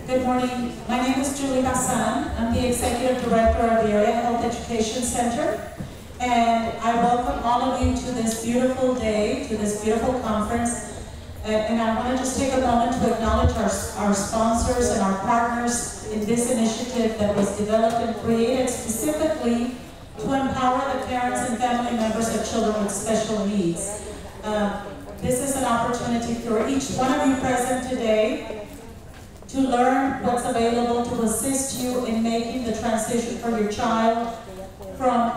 Good morning. My name is Julie Hassan. I'm the Executive Director of the Area Health Education Center. And I welcome all of you to this beautiful day, to this beautiful conference. And I want to just take a moment to acknowledge our sponsors and our partners in this initiative that was developed and created specifically to empower the parents and family members of children with special needs. This is an opportunity for each one of you present today to learn what's available to assist you in making the transition for your child from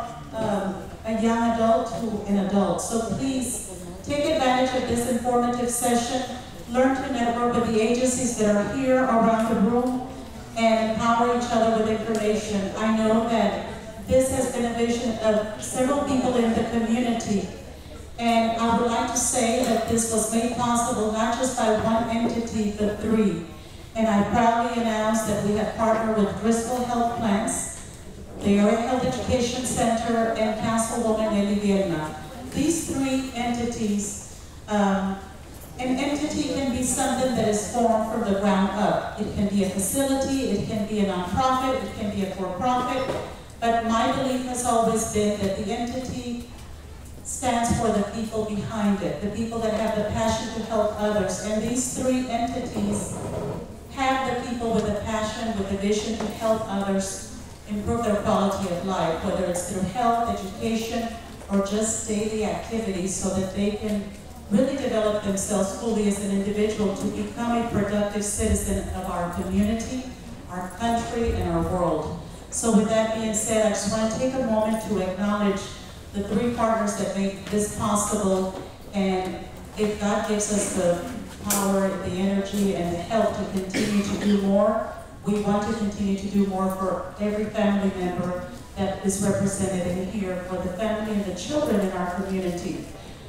a young adult to an adult. So please take advantage of this informative session, learn to network with the agencies that are here around the room, and empower each other with information. I know that this has been a vision of several people in the community, and I would like to say that this was made possible not just by one entity, but three. And I proudly announce that we have partnered with Driscoll Health Plans, the Area Health Education Center, and Councilwoman Nelly Vierna. These three entities, an entity can be something that is formed from the ground up. It can be a facility, it can be a nonprofit, it can be a for-profit, but my belief has always been that the entity stands for the people behind it, the people that have the passion to help others. And these three entities have the people with the passion, with the vision to help others improve their quality of life, whether it's through health, education, or just daily activities, so that they can really develop themselves fully as an individual to become a productive citizen of our community, our country, and our world. So with that being said, I just want to take a moment to acknowledge the three partners that make this possible, and if God gives us the power, the energy, and the help to continue to do more, we want to continue to do more for every family member that is represented in here, for the family and the children in our community.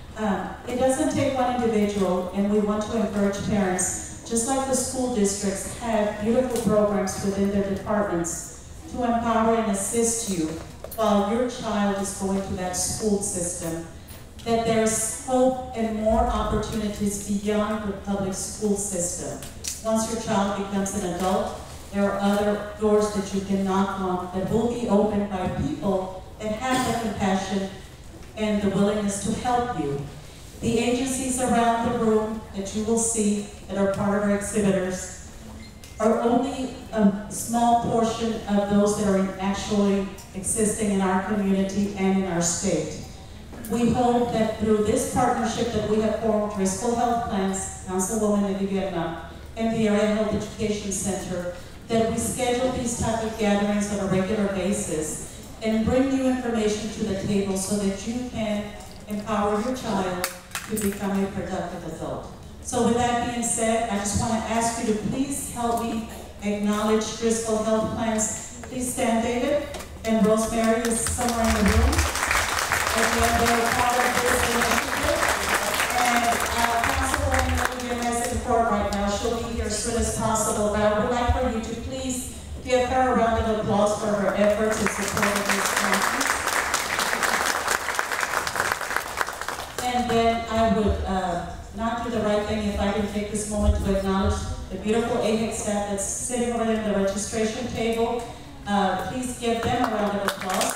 It doesn't take one individual, and we want to encourage parents, just like the school districts have beautiful programs within their departments to empower and assist you while your child is going through that school system, that there's hope and more opportunities beyond the public school system. Once your child becomes an adult, there are other doors that you can knock on that will be opened by people that have the compassion and the willingness to help you. The agencies around the room that you will see that are part of our exhibitors are only a small portion of those that are actually existing in our community and in our state. We hope that through this partnership that we have formed, Driscoll Health Plans, Councilwoman Nelly Vierna, and the Area Health Education Center, that we schedule these type of gatherings on a regular basis and bring new information to the table so that you can empower your child to become a productive adult. So with that being said, I just want to ask you to please help me acknowledge Driscoll Health Plans. Please stand, David. And Rosemary is somewhere in the room. Again, they're part of this initiative. And Councilwoman Nelly Vierna is in court right now. She'll be here as soon as possible. But I would like for you to please give her a round of applause for her efforts in support of this conference. And then I would not do the right thing if I didn't take this moment to acknowledge the beautiful AHEC staff that's sitting over there at the registration table. Please give them a round of applause.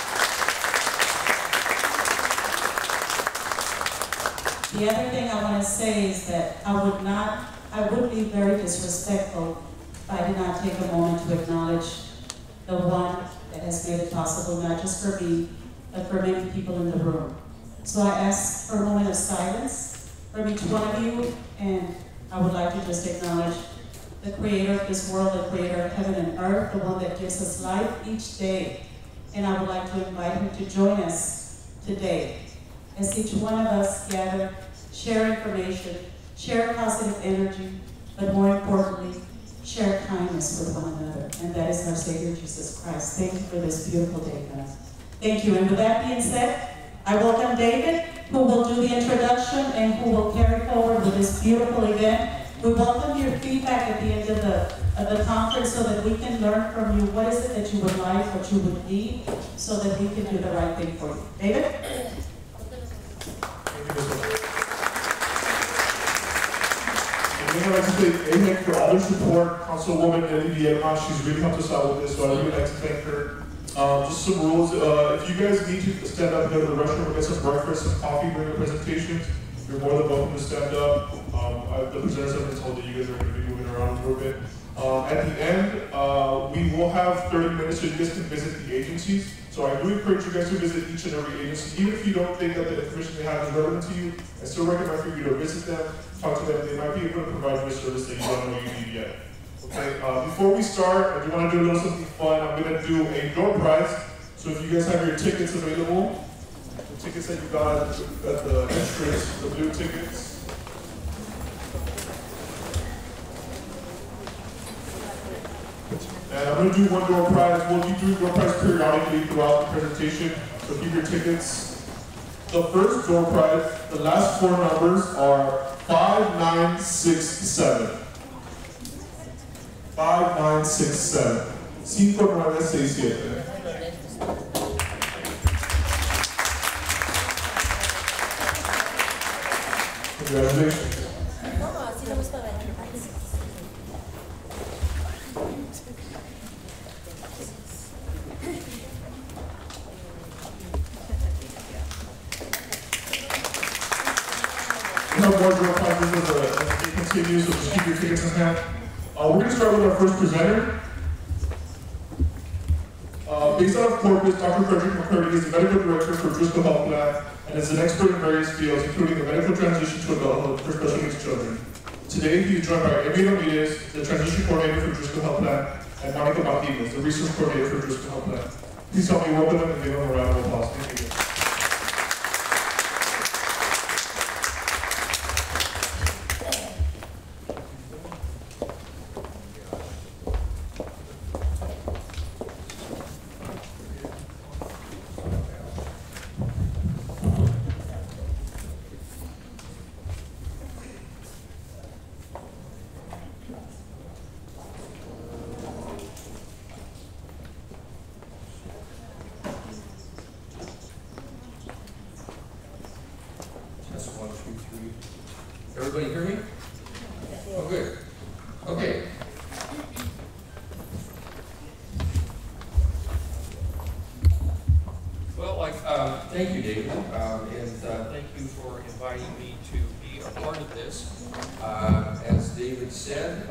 The other thing I want to say is that I would be very disrespectful if I did not take a moment to acknowledge the one that has made it possible, not just for me, but for many people in the room. So I ask for a moment of silence from each one of you, and I would like to just acknowledge the creator of this world, the creator of heaven and earth, the one that gives us life each day. And I would like to invite him to join us today as each one of us gather, share information, share positive energy, but more importantly, share kindness with one another. And that is our Savior, Jesus Christ. Thank you for this beautiful day, guys. Thank you. And with that being said, I welcome David, who will do the introduction and who will carry forward with this beautiful event. We welcome your feedback at the end of the conference so that we can learn from you what is it that you would like, what you would need, so that we can do the right thing for you. David? Thank you. I'd like to thank AHEC for all their support. Councilwoman Nelly Villegas, she's really helped us out with this, so I'd really like to thank her. Just some rules. If you guys need to stand up and go to the restroom or get some breakfast, some coffee during the presentations, you're more than welcome to stand up. The presenters have been told that you guys are going to be moving around a little bit. At the end, we will have 30 minutes so you guys can visit the agencies. So I do encourage you guys to visit each and every agency. Even if you don't think that the information they have is relevant to you, I still recommend for you to visit them, talk to them. They might be able to provide you a service that you don't know you need yet. Okay, before we start, I do want to do a little something fun. I'm going to do a door prize. So if you guys have your tickets available, the tickets that you got at the entrance, the blue tickets. And I'm going to do one door prize. We'll be doing door prize periodically throughout the presentation, so keep your tickets. The first door prize, the last four numbers are 5967. 5967. 5967. Congratulations. We have more door prizes as it continues, so just keep your tickets in hand. We're going to start with our first presenter. Based out of Corpus, Dr. Frederick McCurdy is the medical director for Driscoll Health Plan and is an expert in various fields, including the medical transition to adulthood for special needs children. Today, he is joined by Emmy Ramirez, the transition coordinator for Driscoll Health Plan, and Monica Martinez, the resource coordinator for Driscoll Health Plan. Please help me welcome them and give them a round of applause. Thank you. Everybody hear me? Oh, good. Okay. Well, thank you, David, and thank you for inviting me to be a part of this. As David said,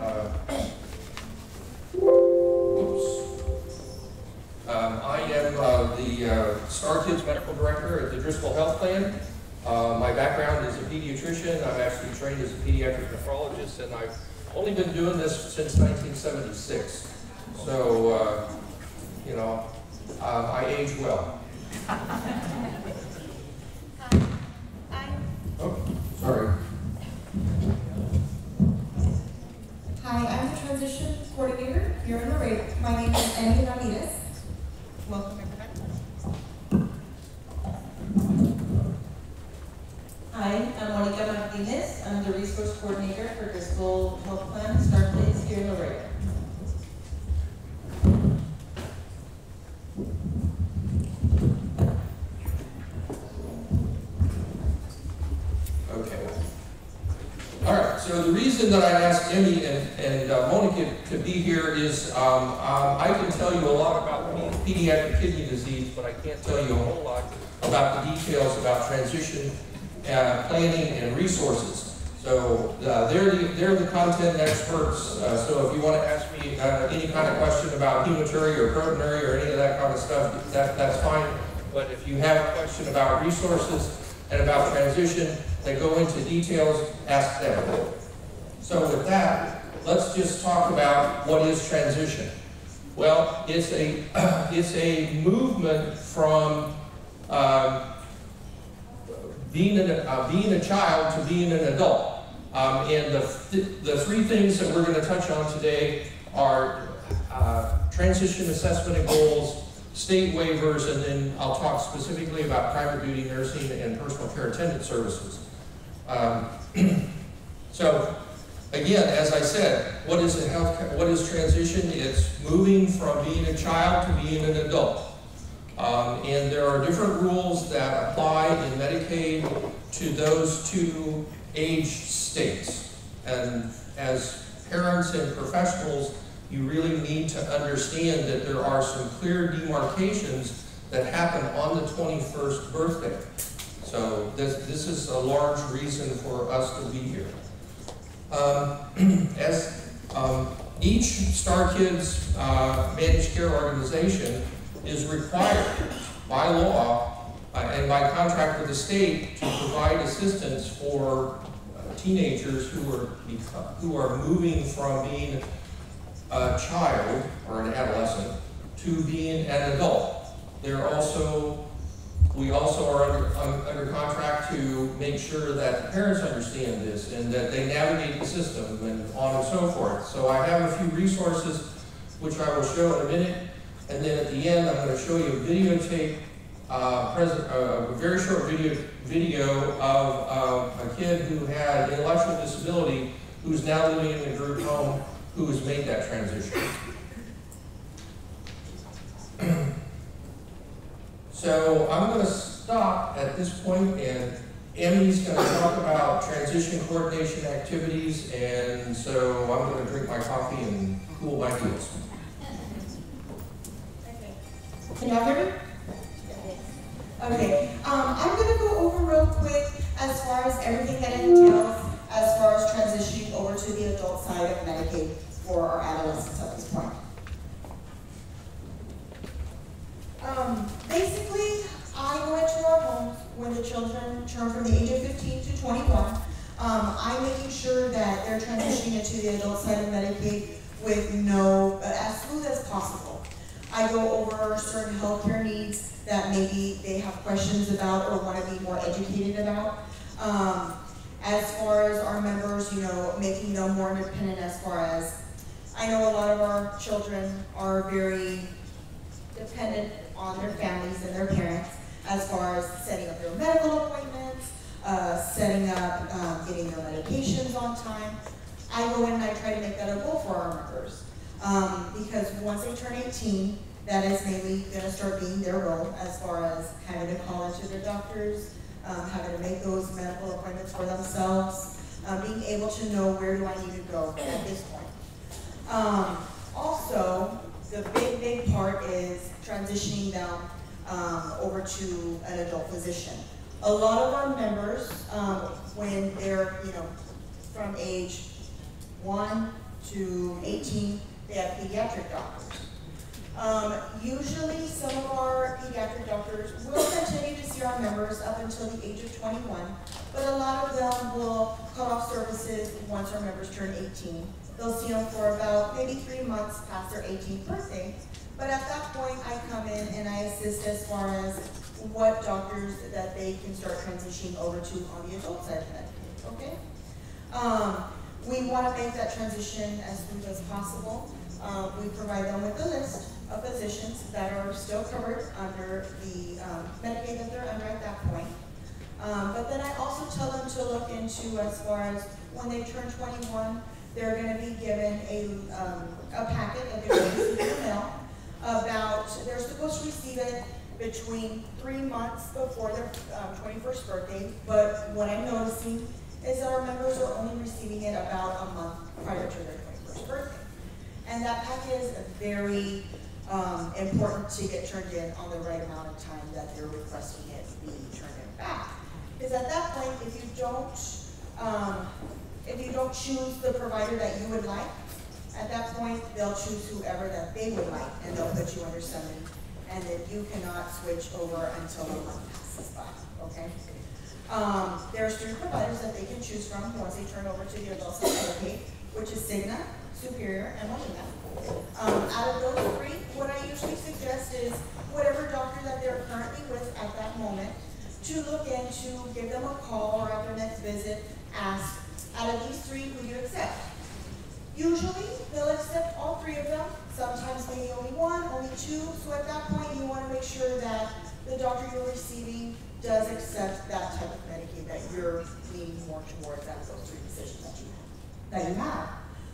I am the Star Kids Medical Director at the Driscoll Health Plan. My background is a pediatrician. I'm actually trained as a pediatric nephrologist, and I've only been doing this since 1976. So, you know, I age well. Oh, sorry. Hi, I'm the transition coordinator here in Laredo. My name is Emmy Ramirez. Welcome, everybody. Hi, I'm Monica Martinez. I'm the resource coordinator for Driscoll Health Plan Start Place here in Laredo. Okay. All right, so the reason that I asked Emmy and Monica to be here is I can tell you a lot about pediatric kidney disease, but I can't tell you a whole lot about the details about transition planning and resources. So they're the content experts. So if you want to ask me any kind of question about hematuria or proteinuria or any of that kind of stuff, that's fine. But if you have a question about resources and about transition that go into details, ask them. So with that, let's just talk about what is transition. Well, it's a movement from being a child to being an adult. And the three things that we're going to touch on today are transition assessment and goals, state waivers, and then I'll talk specifically about private duty nursing and personal care attendant services. So again, as I said, what is transition? It's moving from being a child to being an adult. And there are different rules that apply in Medicaid to those two age states. And as parents and professionals, you really need to understand that there are some clear demarcations that happen on the 21st birthday. So this is a large reason for us to be here. Each Star Kids managed care organization is required by law and by contract with the state to provide assistance for teenagers who are moving from being a child or an adolescent to being an adult. We also are under contract to make sure that the parents understand this and that they navigate the system and on and so forth. So I have a few resources which I will show in a minute, and then at the end I'm going to show you a videotape, a very short video of a kid who had intellectual disability who's now living in a group home who has made that transition. So I'm going to stop at this point, and Emmy's going to talk about transition coordination activities, and so I'm going to drink my coffee and cool my heels. Okay. Can y'all hear me? Okay. I'm going to go over real quick as far as everything that it entails as far as transitioning over to the adult side of Medicaid for our adolescents at this point. Basically, I go into our homes when the children turn from the age of 15 to 21. I'm making sure that they're transitioning into the adult side of Medicaid with as smooth as possible. I go over certain healthcare needs that maybe they have questions about or want to be more educated about. As far as our members, making them more independent as far as, I know a lot of our children are very dependent on their families and their parents as far as setting up their medical appointments, setting up getting their medications on time. I go in and I try to make that a goal for our members. Because once they turn 18, that is maybe going to start being their role as far as having to call into their doctors, having to make those medical appointments for themselves, being able to know where do I need to go at this point. Also, the big part is transitioning them over to an adult physician. A lot of our members, when they're from age 1 to 18, they have pediatric doctors. Usually some of our pediatric doctors will continue to see our members up until the age of 21, but a lot of them will cut off services once our members turn 18. They'll see them for about maybe 3 months past their 18th birthday. But at that point, I come in and I assist as far as what doctors that they can start transitioning over to on the adult side of Medicaid, okay? We want to make that transition as smooth as possible. We provide them with a list of physicians that are still covered under the Medicaid that they're under at that point. But then I also tell them to look into as far as when they turn 21, they're going to be given a packet that they're going to receive in the mail about, they're supposed to receive it between 3 months before their 21st birthday, but what I'm noticing is that our members are only receiving it about a month prior to their 21st birthday. And that packet is very important to get turned in on the right amount of time that they're requesting it be turned in back. Because at that point, if you don't choose the provider that you would like, at that point, they'll choose whoever that they would like, and they'll put you under summary, and then you cannot switch over until the month passes by, okay? There's 3 providers that they can choose from once they turn over to the adult side Medicaid, which is Cigna, Superior, and Molina. Out of those 3, what I usually suggest is whatever doctor that they're currently with at that moment, to look into, give them a call, or at their next visit, ask, out of these 3, who do you accept? Usually, they'll accept all 3 of them, sometimes maybe only 1, only 2, so at that point you want to make sure that the doctor you're receiving does accept that type of Medicaid that you're leaning more towards out of those 3 decisions that you have.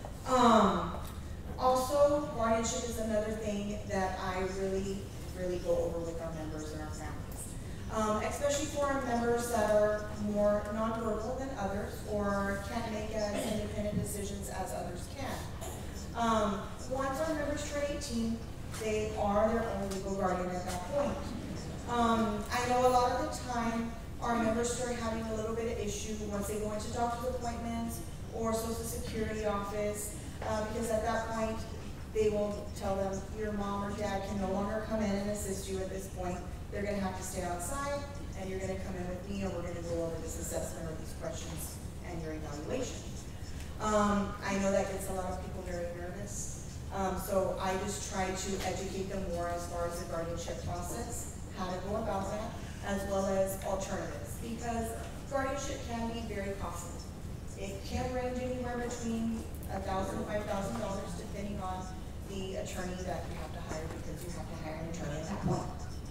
Also, guardianship is another thing that I really go over with our members and our families. Especially for our members that are more nonverbal than others or can't make as independent decisions as others can. Once our members turn 18, they are their own legal guardian at that point. I know a lot of the time our members start having a little bit of issue once they go into doctor's appointments or Social Security office, because at that point they will tell them your mom or dad can no longer come in and assist you at this point. They're going to have to stay outside, and you're going to come in with me, and we're going to go over this assessment or these questions and your evaluation. I know that gets a lot of people very nervous, so I just try to educate them more as far as the guardianship process, how to go about that, as well as alternatives, because guardianship can be very costly. It can range anywhere between $1,000 to $5,000 depending on the attorney that you have to hire, because you have to hire an attorney at that point.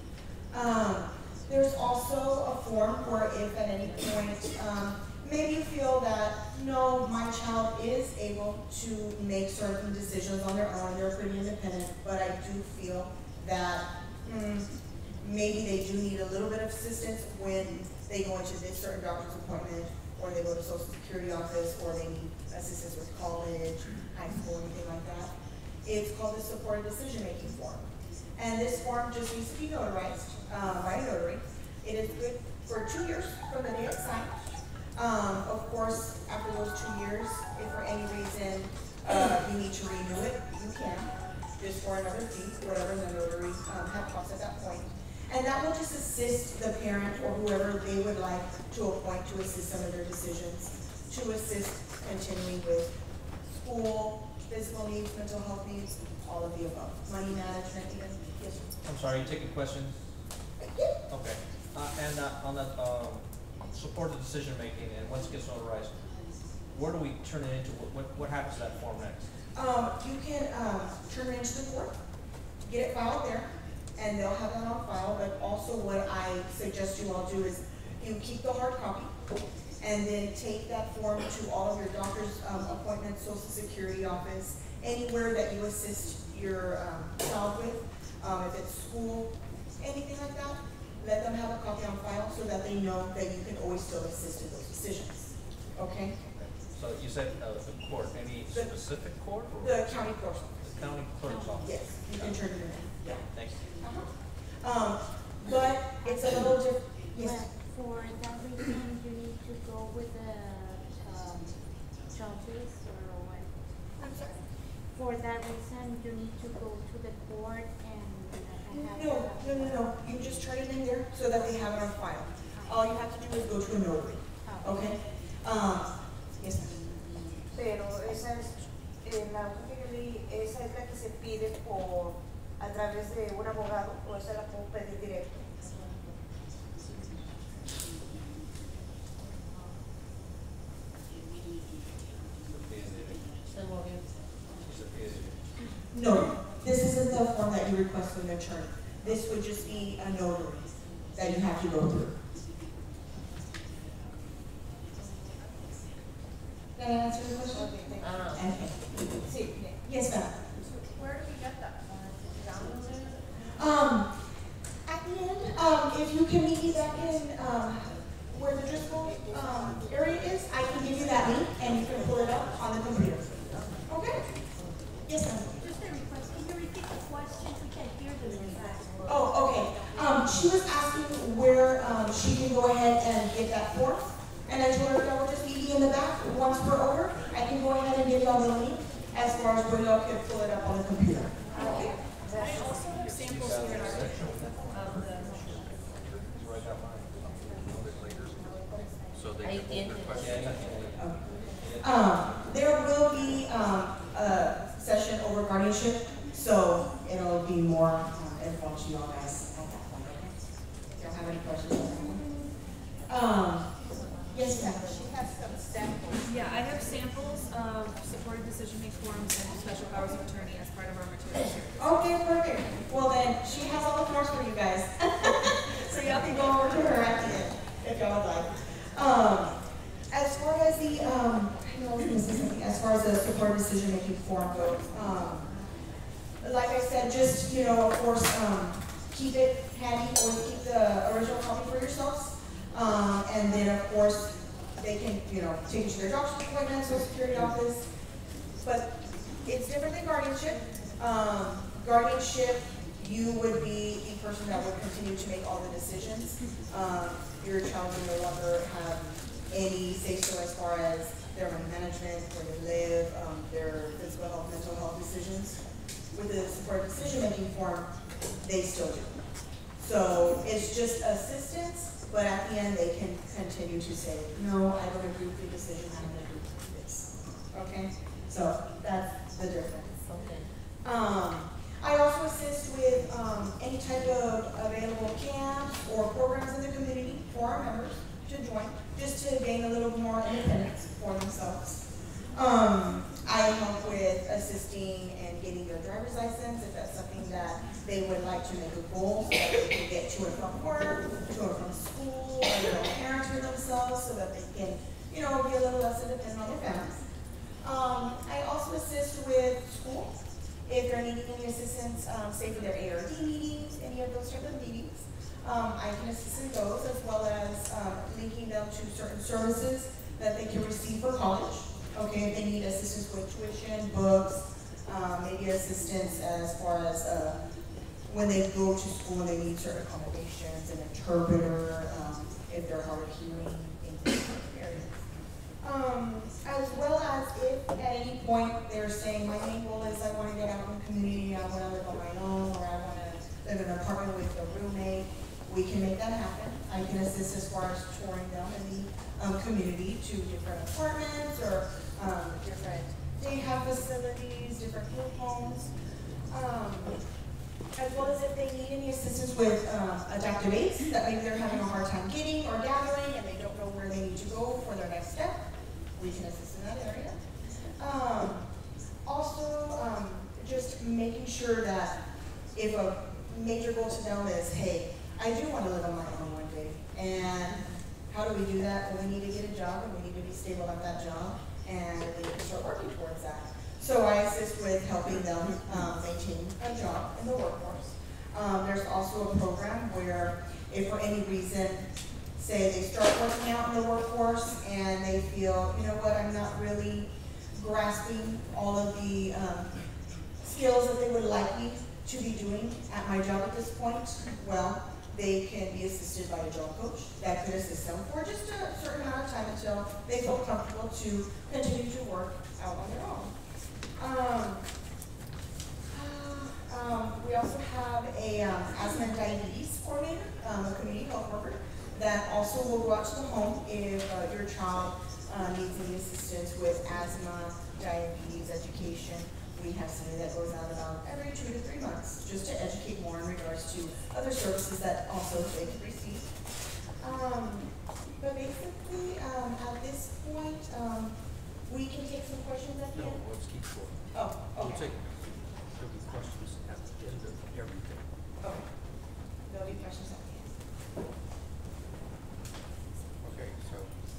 There's also a form where if at any point maybe you feel that, no, my child is able to make certain decisions on their own, they're pretty independent, but I do feel that maybe they do need a little bit of assistance when they go into this certain doctor's appointment, or they go to Social Security office, or they need assistance with college, high school, anything like that. It's called the supported decision-making form. And this form just needs to be notarized by a notary. It is good for 2 years from the day it's signed. Of course, after those 2 years, if for any reason you need to renew it, you can, just for another fee, whatever the notary had cost at that point. And that will just assist the parent or whoever they would like to appoint to assist some of their decisions, to assist continuing with school, physical needs, mental health needs, all of the above. Money management even. Yes, sir. I'm sorry, you taking questions? Okay. And on that supported decision making, and once it gets notarized, where do we turn it into? What happens to that form next? You can turn it into the court, get it filed there, and they'll have that on file. But also what I suggest you all do is you keep the hard copy, and then take that form to all of your doctor's appointments, Social Security office, anywhere that you assist your child with, if it's school, anything like that. Let them have a copy on file so that they know that you can always still assist in those decisions. Okay? So you said the court, any specific court? Or The county court. the county clerk's office? Yes, you can turn it in. Yeah. Thank you. But it's a little different. Yes. For that reason, you need to go with the judges or what? I'm sorry. For that reason, you need to go to the court and have No. You just turn it in there so that they have it on file. All you have to do is go to a notary. Okay? Yes, ma'am. Pero esa es, la hoja que yo leí, esa es la que se pide por, a través de un abogado, o esa la puedo pedir directo. No, this isn't the form that you request from an attorney. This would just be a notary that you have to go through. That answer your question? Okay. Sí. Yes, ma'am. Where do we get that? At the end, if you can meet me back in where the Driscoll area is, I can give you that link and you can pull it up on the computer. Okay? Yes, ma'am. Just a request, can you repeat the question? We can't hear the exact. Oh, okay. She was asking where she can go ahead and get that form. And I told her that we'll just meet you in the back. Once we're over, I can go ahead and give y'all the link as far as where y'all can pull it up on the computer. Okay? I also have samples here of the So they can hold their questions. There will be a session over guardianship, so it'll be more involved to y'all guys at that point. Okay? If y'all have any questions? Yes, ma'am. She has some samples. Yeah, I have samples of supported decision-making forms and special powers of attorney as part of our materials here. Okay, perfect. Well then, she has all the forms for you guys. So y'all can go over to her at the end, if y'all would like. As far as the, I know I was gonna say something, as far as the supported decision-making form goes, like I said, just, of course, keep it handy, always keep the original copy for yourselves. And then of course, they can, you know, take you to their doctor's appointment, social security office. But it's different than guardianship. Guardianship, you would be the person that would continue to make all the decisions. Your child will no longer have any say-so as far as their money management, where they live, their physical health, mental health decisions. With the supported decision-making form, they still do. So it's just assistance, but at the end, they can continue to say, no, I don't agree with your decision, I'm going to agree with this. Okay? So that's the difference. Okay. I also assist with any type of available camps or programs in the community for our members to join, just to gain a little more independence for themselves. I help with assisting and getting their driver's license if that's something that they would like to make a goal, so that they can get to and from work, to and from school, or their parents for themselves, so that they can, you know, be a little less independent on their families. I also assist with school. If they're needing any assistance, say for their ARD meetings, any of those type of meetings, I can assist in those, as well as linking them to certain services that they can receive for college. Okay, if they need assistance with tuition, books, maybe assistance as far as when they go to school and they need certain accommodations, an interpreter, if they're hard of hearing, in different areas. As well as if at any point they're saying, my main goal is I want to get out in the community, I want to live on my own, or I want to live in an apartment with a roommate, we can make that happen. I can assist as far as touring them in the community to different apartments or different daycare facilities, different group homes. As well as if they need any assistance with adaptive aids that maybe they're having a hard time getting or gathering and they don't know where they need to go for their next step, we can assist in that area. Also, just making sure that if a major goal to them is, hey, I do want to live on my own one day, and how do we do that? Well, we need to get a job and we need to be stable at that job, and we need to start working towards that. So I assist with helping them maintain a job in the workforce. There's also a program where if for any reason, say they start working out in the workforce and they feel, you know what, I'm not really grasping all of the skills that they would like me to be doing at my job at this point, well, they can be assisted by a job coach that could assist them for just a certain amount of time until they feel comfortable to continue to work out on their own. We also have a asthma and diabetes coordinator, a community health worker, that also will go out to the home if your child needs any assistance with asthma, diabetes, education. We have somebody that goes out about every 2 to 3 months just to educate more in regards to other services that also they can receive. But basically, at this point, we can take some questions at the end. No, let's keep going. Oh, We'll okay. there'll be questions at the end of everything. Okay. There'll be questions at the end. Okay, so.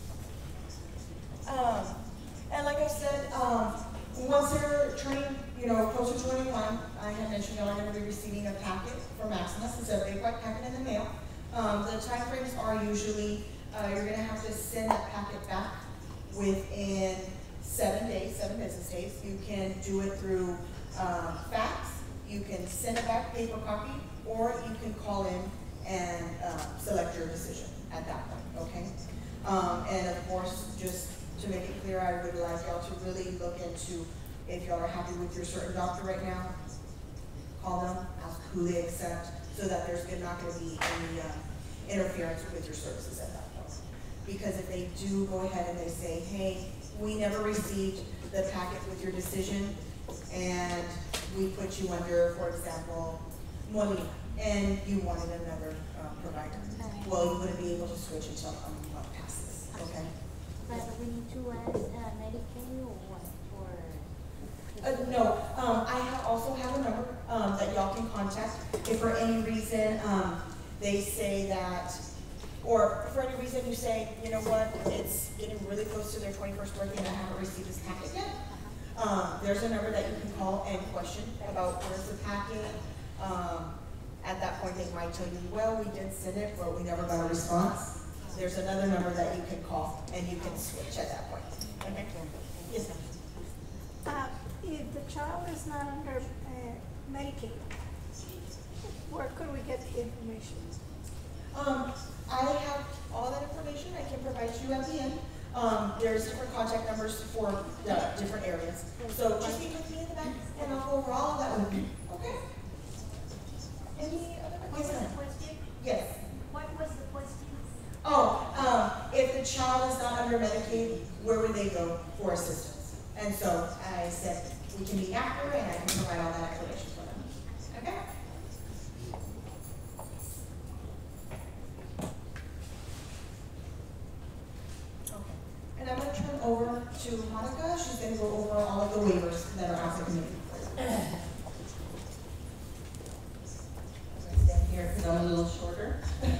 And like I said, once they're turning, you know, closer to 21, I had mentioned y'all are going to be receiving a packet from Maximus. It's a big white packet in the mail. The time frames are usually, you're going to have to send that packet back within 7 days, 7 business days. You can do it through fax, you can send it back paper copy, or you can call in and select your decision at that point, okay? And of course, just to make it clear, I would like y'all to really look into if y'all are happy with your certain doctor right now, call them, ask who they accept, so that there's not going to be any interference with your services at that point. Because if they do go ahead and they say, hey, we never received the packet with your decision, and we put you under, for example, Molina, and you wanted another provider. Well, you wouldn't be able to switch until a month passes, okay? But we need to ask Medicaid or what for? No, I also have a number that y'all can contact if for any reason they say that, or for any reason you say, you know what, it's getting really close to their 21st birthday and I haven't received this packet yet. There's a number that you can call and question about where's the packet. At that point, they might tell you, well, we did send it, but we never got a response. there's another number that you can call and you can switch at that point. Okay? Yes, ma'am. If the child is not under Medicaid, where could we get the information? I have all that information I can provide you at the end. There's different contact numbers for the different areas. So just meet with me in the back and I'll go over all of that with you. Okay? Any other questions? Yes. What was the question? If the child is not under Medicaid, where would they go for assistance? And so I said, we can meet after and I can provide all that information for them. Okay? And I'm going to turn over to Monica. She's going to go over all of the waivers that are out for community. I'm going to stand here because I'm a little shorter.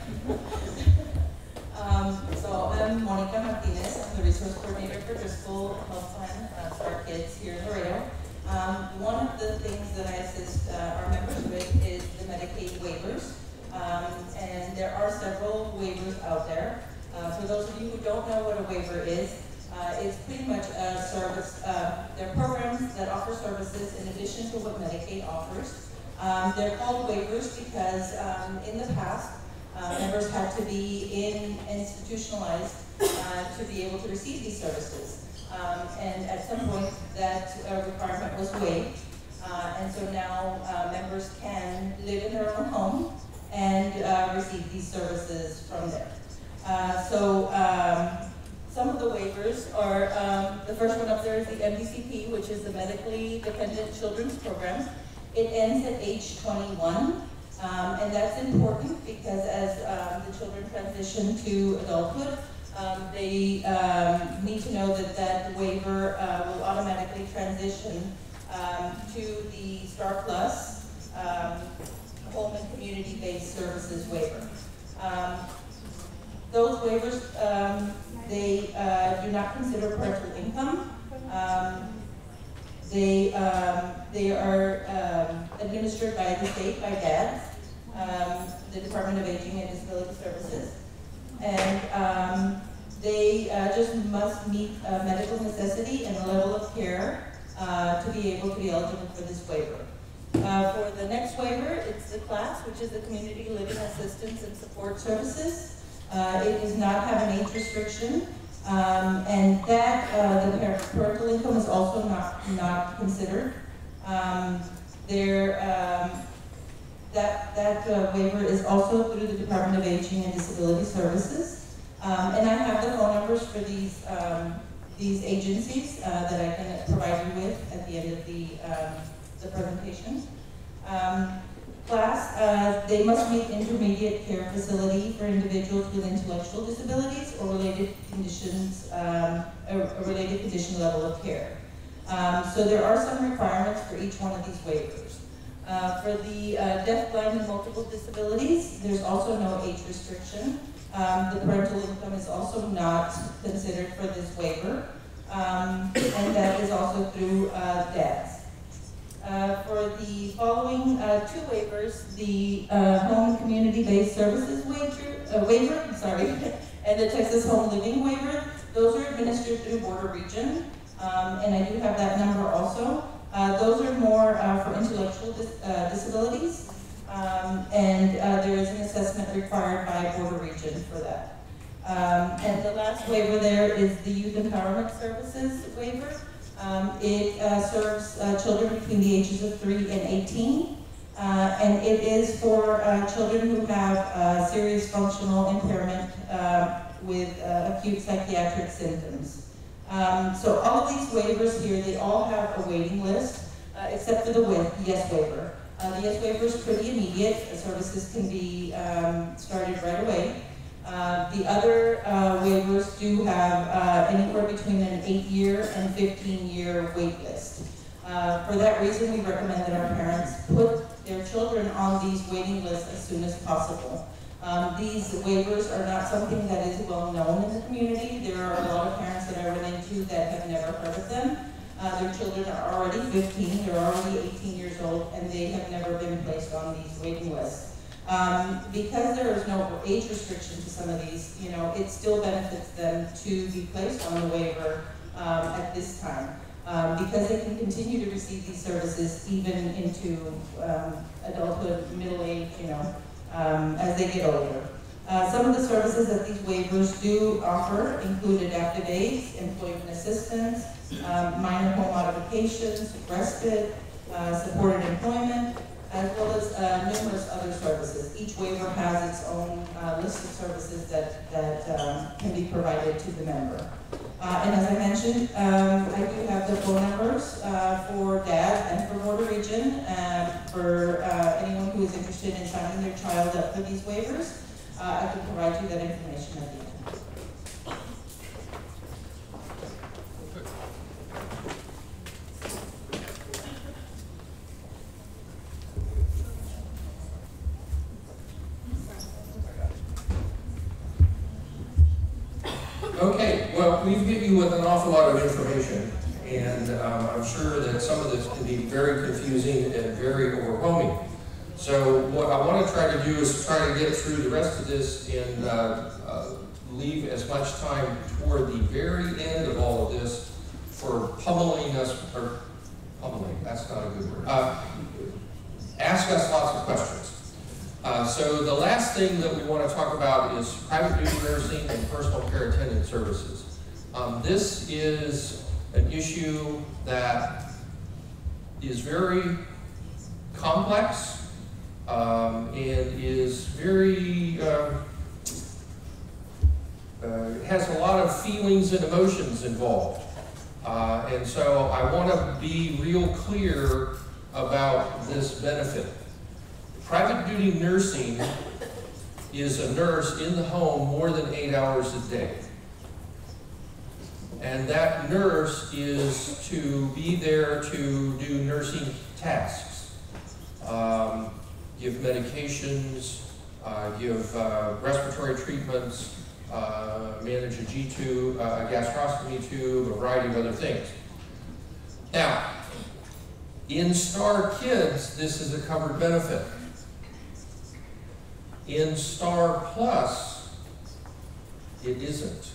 So I'm Monica Martinez. I'm the resource coordinator for Driscoll Health Plan for our kids here in Laredo. One of the things that I assist our members with is the Medicaid waivers. And there are several waivers out there. For those of you who don't know what a waiver is, it's pretty much a service. They're programs that offer services in addition to what Medicaid offers. They're called waivers because in the past, members had to be institutionalized to be able to receive these services. And at some point, that requirement was waived. And so now members can live in their own home and receive these services from there. Some of the waivers are, the first one up there is the MDCP, which is the Medically Dependent Children's Program. It ends at age 21, and that's important because as the children transition to adulthood, they need to know that that waiver will automatically transition to the STAR Plus Home and Community-Based Services waiver. Those waivers, they do not consider parental income. They are administered by the state, by DADS, the Department of Aging and Disability Services. And they just must meet medical necessity and a level of care to be able to be eligible for this waiver. For the next waiver, it's the CLAS, which is the Community Living Assistance and Support Services. It does not have an age restriction, and that the parental income is also not considered. That waiver is also through the Department of Aging and Disability Services, and I have the phone numbers for these agencies that I can provide you with at the end of the presentation. Class, they must meet intermediate care facility for individuals with intellectual disabilities or related conditions, a related condition level of care. So there are some requirements for each one of these waivers. For the deaf, blind, and multiple disabilities, there's also no age restriction. The parental income is also not considered for this waiver, and that is also through DADS. For the following two waivers, the Home and Community-Based Services waiver, and the Texas Home Living waiver, those are administered through Border Region, and I do have that number also. Those are more for intellectual disabilities, and there is an assessment required by Border Region for that. And the last waiver there is the Youth Empowerment Services waiver. It serves children between the ages of 3 and 18, and it is for children who have serious functional impairment with acute psychiatric symptoms. So all of these waivers here, they all have a waiting list, except for the YES waiver. The YES waiver is pretty immediate. Services can be started right away. The other waivers do have anywhere between an 8-year and 15-year wait list. For that reason, we recommend that our parents put their children on these waiting lists as soon as possible. These waivers are not something that is well known in the community. There are a lot of parents that I run into that have never heard of them. Their children are already 15, they're already 18 years old, and they have never been placed on these waiting lists. Because there is no age restriction to some of these, you know, it still benefits them to be placed on the waiver at this time. Because they can continue to receive these services even into adulthood, middle age, you know, as they get older. Some of the services that these waivers do offer include adaptive aids, employment assistance, minor home modifications, respite, supported employment, as well as numerous other services. Each waiver has its own list of services that can be provided to the member. And as I mentioned, I do have the phone numbers for DAD and for Border Region for anyone who is interested in signing their child up for these waivers. I can provide you that information at the end. Okay, well, we've hit you with an awful lot of information, and I'm sure that some of this can be very confusing and very overwhelming. So what I want to try to do is try to get through the rest of this and leave as much time toward the very end of all of this for pummeling us, or pummeling, that's not a good word. Ask us lots of questions. So the last thing that we want to talk about is private duty nursing and personal care attendant services. This is an issue that is very complex and is very, has a lot of feelings and emotions involved. And so I want to be real clear about this benefit. Private duty nursing is a nurse in the home more than 8 hours a day. And that nurse is to be there to do nursing tasks, give medications, give respiratory treatments, manage a G-tube, a gastrostomy tube, a variety of other things. Now, in STAR Kids, this is a covered benefit. In STAR Plus, it isn't.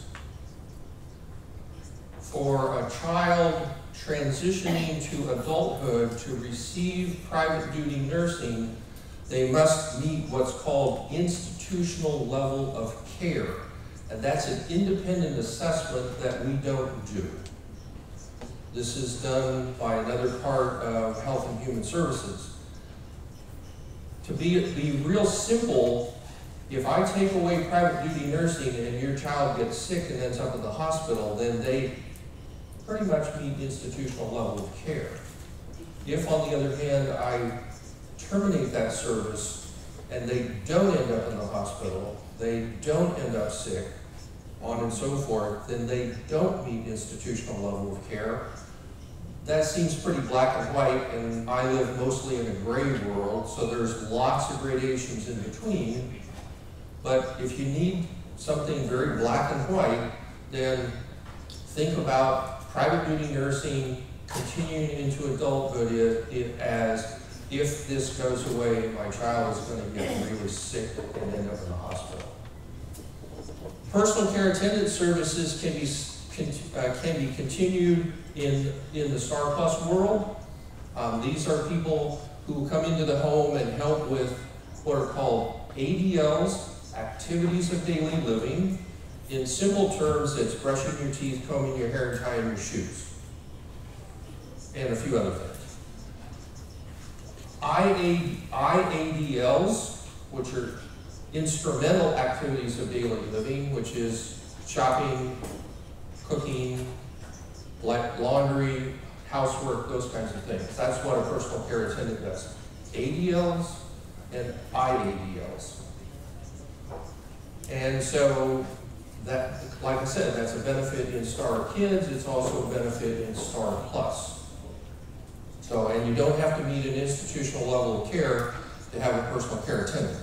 For a child transitioning to adulthood to receive private duty nursing, they must meet what's called institutional level of care. And that's an independent assessment that we don't do. This is done by another part of Health and Human Services. To be real simple, if I take away private duty nursing and your child gets sick and ends up in the hospital, then they pretty much meet institutional level of care. If, on the other hand, I terminate that service and they don't end up in the hospital, they don't end up sick, on and so forth, then they don't meet institutional level of care. That seems pretty black and white, and I live mostly in a gray world, so there's lots of gradations in between. But if you need something very black and white, then think about private duty nursing continuing into adulthood as if this goes away, my child is going to get really sick and end up in the hospital. Personal care attendant services can be continued in the STAR Plus world. These are people who come into the home and help with what are called ADLs, activities of daily living. In simple terms, it's brushing your teeth, combing your hair, and tying your shoes, and a few other things. IADLs, which are instrumental activities of daily living, which is shopping, cooking, laundry, housework, those kinds of things. That's what a personal care attendant does. ADLs and IADLs. And so that, like I said, that's a benefit in STAR Kids. It's also a benefit in STAR Plus. So, and you don't have to meet an institutional level of care to have a personal care attendant.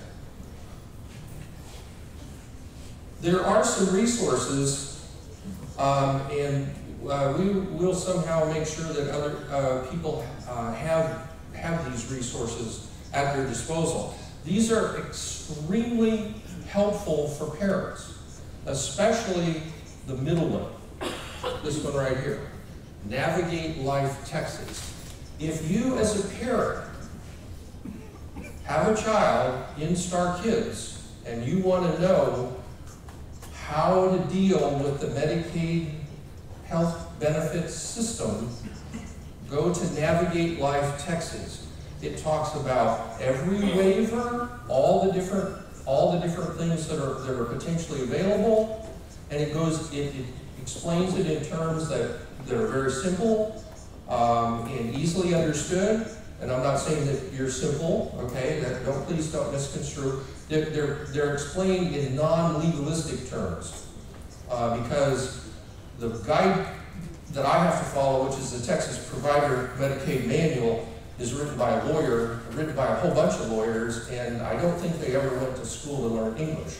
There are some resources, and we will somehow make sure that other people have these resources at their disposal. These are extremely helpful for parents, especially the middle one, this one right here, Navigate Life Texas. If you as a parent have a child in Star Kids and you want to know how to deal with the Medicaid health benefits system, go to Navigate Life Texas. It talks about every waiver, all the different things that are potentially available, and it explains it in terms that are very simple and easily understood. And I'm not saying that you're simple, okay? Please don't misconstrue. They're explained in non-legalistic terms because the guide that I have to follow, which is the Texas Provider Medicaid Manual, is written by a lawyer, written by a whole bunch of lawyers, and I don't think they ever went to school to learn English.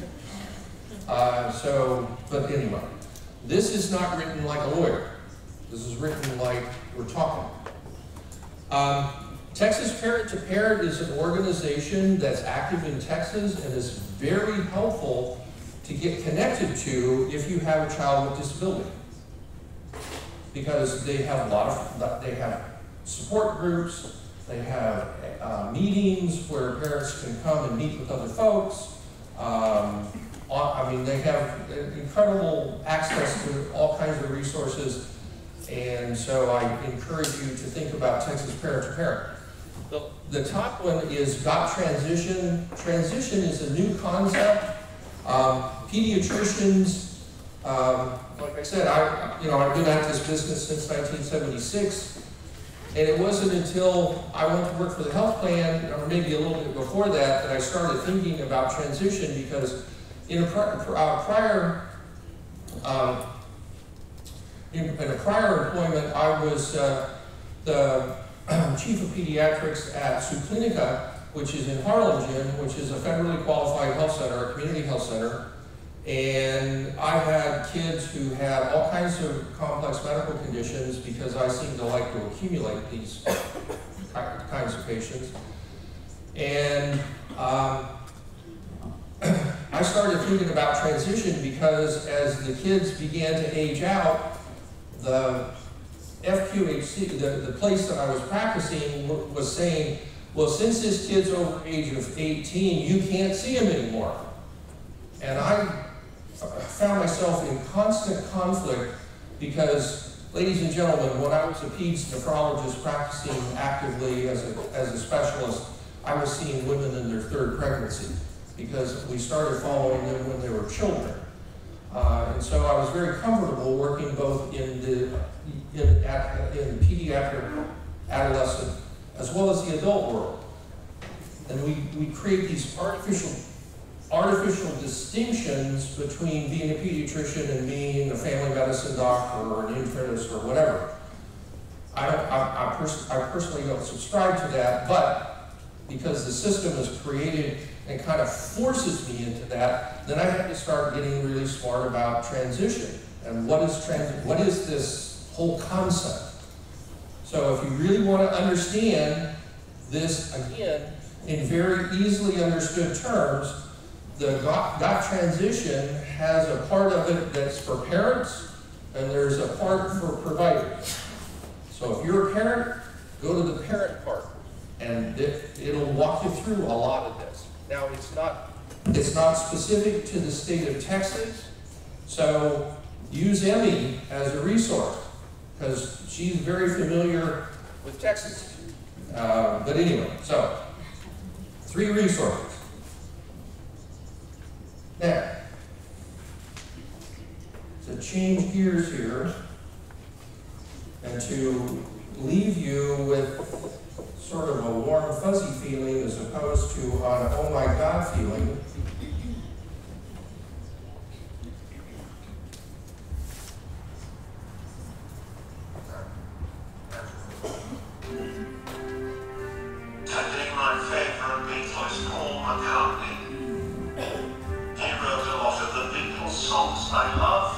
But anyway, this is not written like a lawyer. This is written like we're talking. Texas Parent to Parent is an organization that's active in Texas and is very helpful to get connected to if you have a child with disability. Because they have they have support groups, they have meetings where parents can come and meet with other folks. They have incredible access to all kinds of resources, and so I encourage you to think about Texas Parent to Parent. The top one is Got Transition. Transition is a new concept. Pediatricians, like I said, I've been at this business since 1976, and it wasn't until I went to work for the health plan, or maybe a little bit before that I started thinking about transition, because in a prior employment, I was the chief of pediatrics at Suclinica, which is in Harlingen, which is a federally qualified health center, a community health center. And I had kids who had all kinds of complex medical conditions because I seem to like to accumulate these kinds of patients. And I started thinking about transition because as the kids began to age out, the FQHC, the place that I was practicing, was saying, well, since this kid's over the age of 18, you can't see him anymore. And I found myself in constant conflict because, ladies and gentlemen, when I was a peds nephrologist practicing actively as a specialist, I was seeing women in their third pregnancy because we started following them when they were children. And so I was very comfortable working both in the pediatric, adolescent, as well as the adult world. And we create these artificial distinctions between being a pediatrician and being a family medicine doctor or an internist or whatever. I personally don't subscribe to that, but because the system is created and kind of forces me into that, then I had to start getting really smart about transition and what is this whole concept. So if you really want to understand this, again, in very easily understood terms, the Got Transition has a part of it that's for parents, and there's a part for providers. So if you're a parent, go to the parent part, and it'll walk you through a lot of this. Now, it's not specific to the state of Texas, so use Emmy as a resource, because she's very familiar with Texas. But anyway, so 3 resources. Now, to change gears here and to leave you with sort of a warm, fuzzy feeling as opposed to an oh my God feeling, Today my favorite Beatle is Paul McCartney. He wrote a lot of the Beatles songs I love.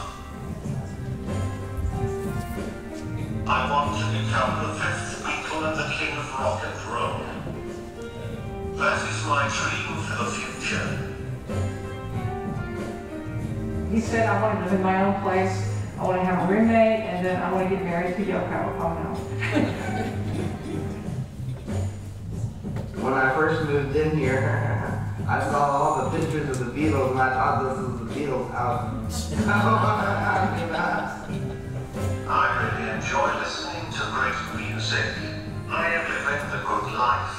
I want to become the 5th Beatle and the king of rock and roll. That is my my dream for the future. He said, I want to live in my own place, I want to have a roommate, and then I want to get married to Yoko Ono. When I first moved in here, I saw all the pictures of the Beatles and I thought this was the Beatles' house. I really enjoy listening to great music. I am living the good life.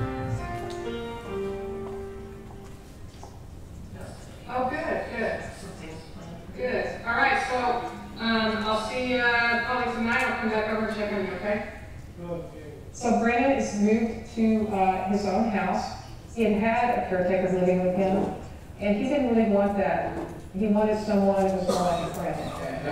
Oh, good, good. Good. All right, so I'll see you probably tonight. I'll come back over and check on you, okay? So Brandon is moved to his own house. He had a caretaker living with him, and he didn't really want that. He wanted someone who was more like a friend.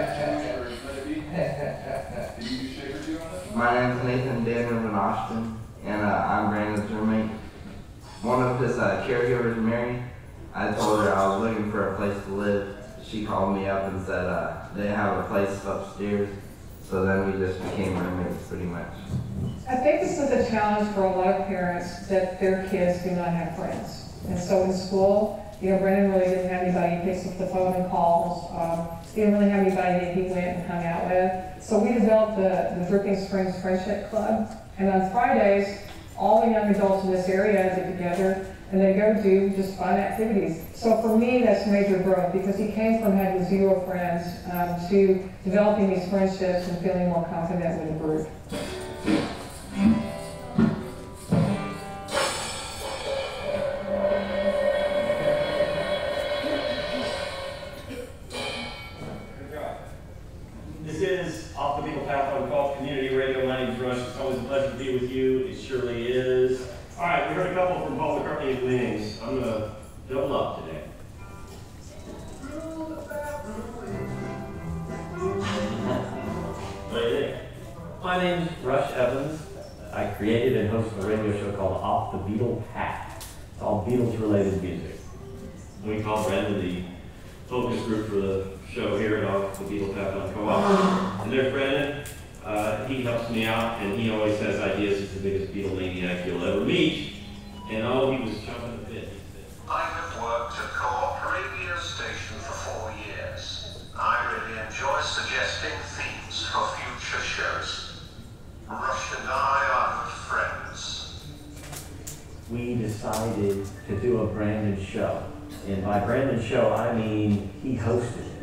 My name is Nathan Daniel Van Osten, and I'm Brandon's roommate. One of his caregivers married. I told her I was looking for a place to live. She called me up and said they have a place upstairs. So then we just became roommates pretty much. I think this is a challenge for a lot of parents that their kids do not have friends. And so in school, Brandon really didn't have anybody. He picks up the phone and calls. He didn't really have anybody that he went and hung out with. So we developed the Dripping Springs Friendship Club. And on Fridays, all the young adults in this area get together and they go do just fun activities. So for me, that's major growth because he came from having 0 friends to developing these friendships and feeling more confident with the group. This is Off the Beaten Path on Golf Community Radio. My name is Rush. It's always a pleasure to be with you. It surely is. All right, we heard a couple from Paul McCartney and Wings. I'm going to double up today. What do you think? My name is Rush Evans. I created and hosted a radio show called Off the Beaten Path. It's all Beatles-related music. We call Brandon the focus group for the show here at Off the Beaten Path on Co-op. And there's Brandon. He helps me out, and he always has ideas. He's the biggest Beatlemaniac you'll ever meet. And oh, he was jumping a bit. I have worked at Co-op radio station for 4 years. I really enjoy suggesting themes for future shows. Rush and I are good friends. We decided to do a Brandon show. And by Brandon show, I mean he hosted it.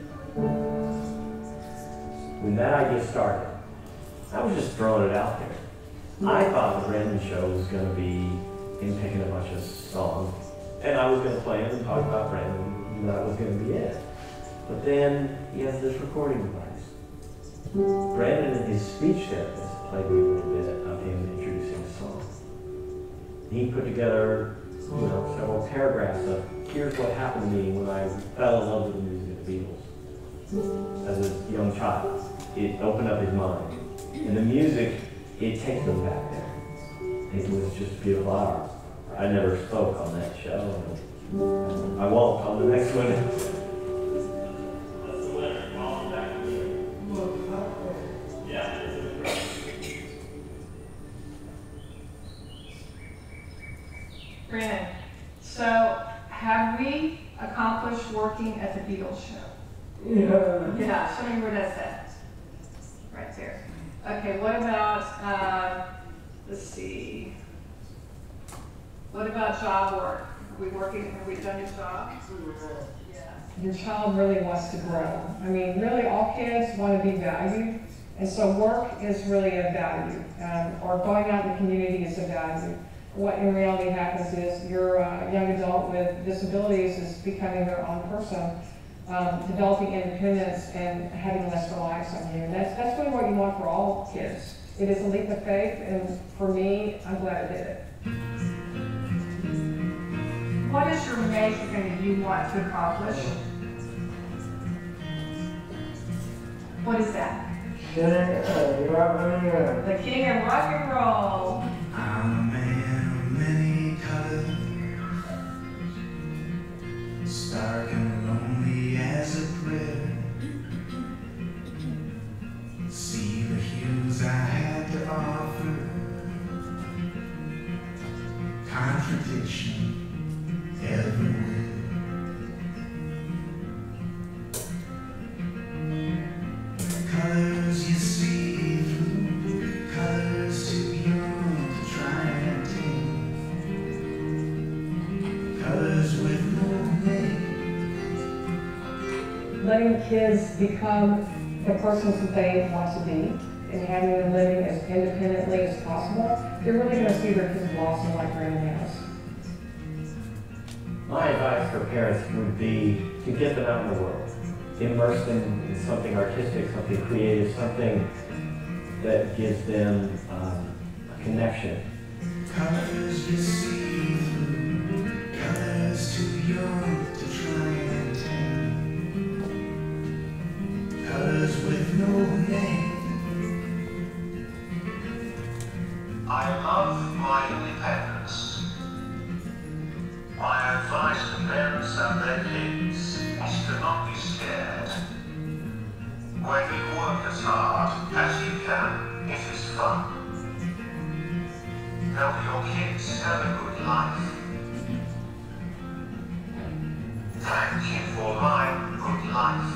When that idea started, I was just throwing it out there. I thought the Brandon show was going to be him picking a bunch of songs, and I was going to play them and talk about Brandon, and that was going to be it. But then he has this recording device. Brandon and his speech therapist played me a little bit of him introducing a song. He put together, several paragraphs of here's what happened to me when I fell in love with the music of the Beatles. As a young child, it opened up his mind. And the music, it takes them back there. It was just a beautiful hour. I never spoke on that show. I won't on the next one. That's the winner. Call back to me. Yeah. Brandon, so have we accomplished working at the Beatles show? Yeah, show me where that's at. Right there. Okay, what about, let's see. What about job work? Are we working, have we done your job? Yeah. Your child really wants to grow. I mean, really all kids want to be valued. And so work is really a value, or going out in the community is a value. What in reality happens is your young adult with disabilities is becoming their own person, developing independence and having less reliance on you. And that's really what you want for all kids. It is a leap of faith, and for me, I'm glad I did it. What is your major thing that you want to accomplish? What is that? The king of rock and roll. I'm a man of many colors, stark and lonely as a prayer. See the hues I had to offer, contradiction letting kids become the persons that they want to be and having them living as independently as possible, they're really going to see their kids blossom like Brandon has. My advice for parents would be to get them out in the world. Immerse them in something artistic, something creative, something that gives them a connection. Colors you see, colors too young to try and tame. Colors with no name. I love my independence. My advice to parents and their kids is to not be scared. When you work as hard as you can, it is fun. Help your kids have a good life. Thank you for my good life.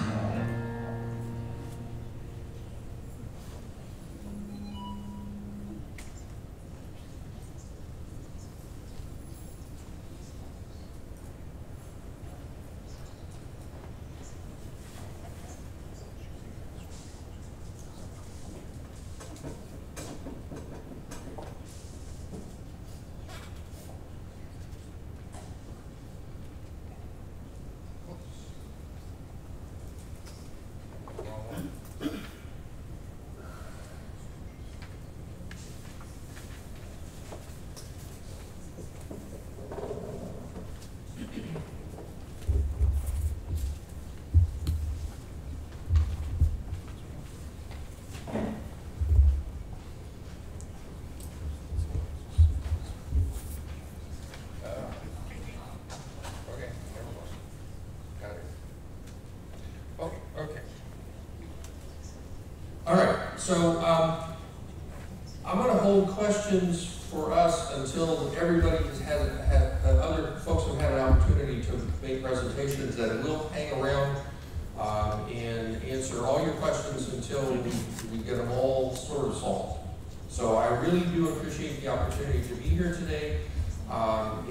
So I'm going to hold questions for us until everybody has had other folks have had an opportunity to make presentations. That we'll hang around and answer all your questions until we get them all sort of solved. So I really do appreciate the opportunity to be here today, and